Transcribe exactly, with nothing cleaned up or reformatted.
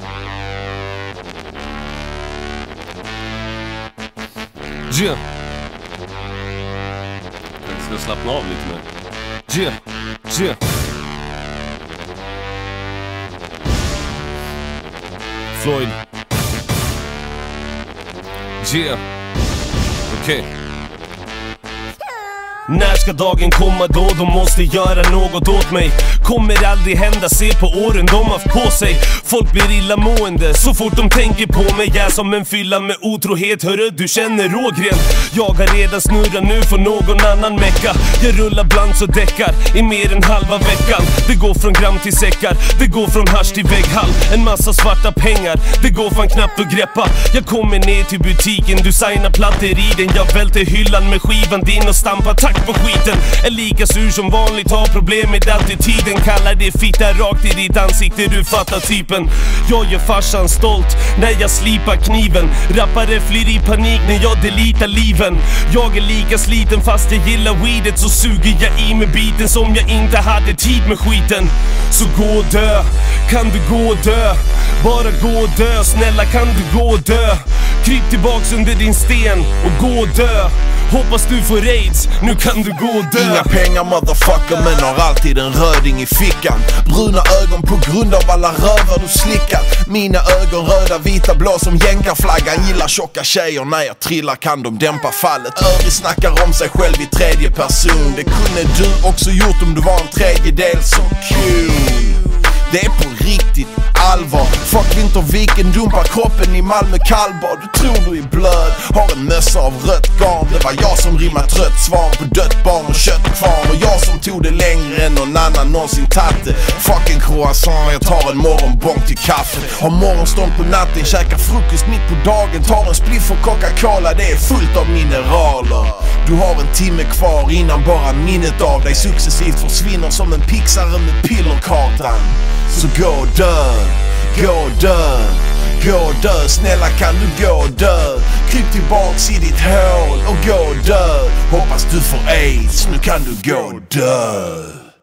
Yeah. Jag ska slappna av lite mer. Yeah, yeah. Floyd. Yeah. Okej. Okay. När ska dagen komma då de måste göra något åt mig? Kommer aldrig hända, se på åren de haft på sig. Folk blir illamående så fort de tänker på mig. Jag är som en fylla med otrohet, hörru du känner Rågren. Jag har redan snurrat nu för någon annan mecka. Jag rullar bland så däckar i mer än halva veckan. Det går från gram till säckar, det går från hasch till vägghall. En massa svarta pengar, det går fan knappt att greppa. Jag kommer ner till butiken, du signar plattor i den. Jag välter hyllan med skivan din och stampar tack på skiten. Är lika sur som vanligt, har problem med attityden. Kallar det fitta rakt i ditt ansikte, du fattar typen. Jag gör farsan stolt när jag slipar kniven. Rappare flyr i panik när jag deletar liven. Jag är lika sliten fast jag gillar weedet. Så suger jag i med biten som jag inte hade tid med skiten. Så gå och dö, kan du gå och dö? Bara gå och dö, snälla kan du gå och dö? Kryp tillbaks under din sten och gå och dö. Hoppas du får aids, nu kan du gå och dö. Inga pengar motherfucker, men har alltid en röding i fickan. Bruna ögon på grund av alla rövar du slickat. Mina ögon röda, vita, blå som jänkarflaggan. Gillar tjocka tjejer, när jag trillar kan de dämpa fallet. Öri snackar om sig själv i tredje person. Det kunde du också gjort om du var en tredjedel så kul. Det är på riktigt allvar. Fuck Vinterviken, dumpar kroppen i Malmö kallbad. Du tror du är blöd, har en mössa av rött garn. Det var jag som rimmade trött svar på dött barn och köttkvarn. Och jag som tog det längre än någon annan någonsin tatt det. Fucking croissant, jag tar en morgonbång till kaffet. Har morgonstånd på natten, käkar frukost mitt på dagen. Tar en spliff och Coca-Cola, det är fullt av mineraler. Du har en timme kvar innan bara minnet av dig successivt försvinner som en pixare med pillerkartan. Så gå och dö, gå och dö, gå och dö. Snälla kan du gå och dö? Kryp tillbaks i ditt hål och gå och dö. Hoppas du får aids, nu kan du gå och dö.